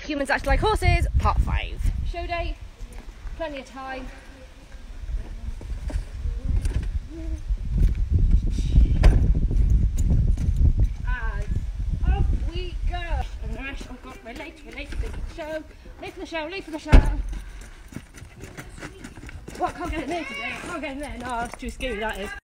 Humans Actually Like Horses, part 5. Show day, plenty of time. And off we go. Oh god, we're late for the show. Late for the show. What, can't get in there today? I can't get in there. No, it's too scary, that is.